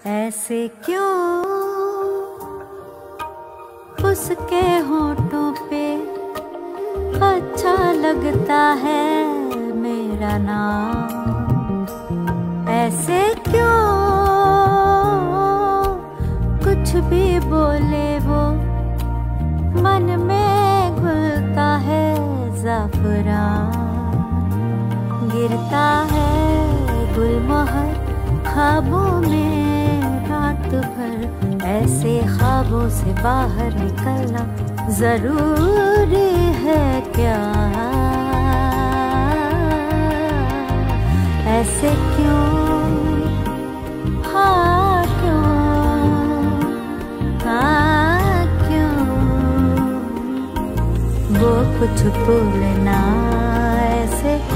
ऐसे क्यों उसके होठों पे अच्छा लगता है मेरा नाम। ऐसे क्यों कुछ भी बोले वो मन में घुलता है ज़ाफ़रान। गिरता है गुलमोहर ख्वाबों में रात भर। ऐसे ख्वाबों से बाहर निकलना जरूरी है क्या? ऐसे क्यों, हाँ क्यों, हाँ क्यों वो कुछ बोलना ऐसे